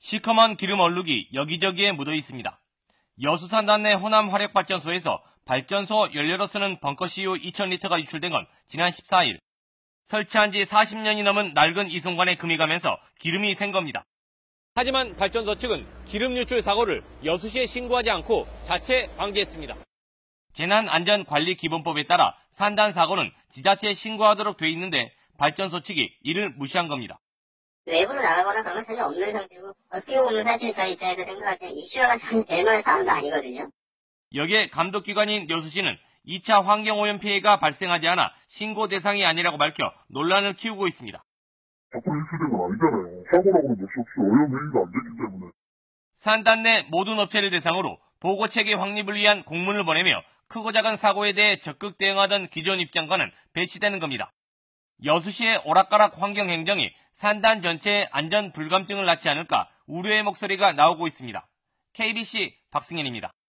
시커먼 기름 얼룩이 여기저기에 묻어 있습니다. 여수산단 내 호남 화력발전소에서 발전소 연료로 쓰는 벙커CU 2000리터가 유출된 건 지난 14일. 설치한 지 40년이 넘은 낡은 이송관에 금이 가면서 기름이 샌 겁니다. 하지만 발전소 측은 기름 유출 사고를 여수시에 신고하지 않고 자체 방지했습니다. 재난안전관리기본법에 따라 산단 사고는 지자체에 신고하도록 돼 있는데 발전소 측이 이를 무시한 겁니다. 외부로 나가거나 그런 건 전혀 없는 상태고, 어떻게 보면 사실 저희 입장에서 생각할 때 이슈화가 될 만한 사안도 아니거든요. 여기에 감독기관인 여수시는 2차 환경오염 피해가 발생하지 않아 신고 대상이 아니라고 밝혀 논란을 키우고 있습니다. 자꾸 유출된 건 아니잖아요. 사고라고는 몇 수 없이 오염 행위가 안 됐기 때문에. 산단 내 모든 업체를 대상으로 보고체계 확립을 위한 공문을 보내며 크고 작은 사고에 대해 적극 대응하던 기존 입장과는 배치되는 겁니다. 여수시의 오락가락 환경행정이 산단 전체의 안전 불감증을 낳지 않을까 우려의 목소리가 나오고 있습니다. KBC 박승현입니다.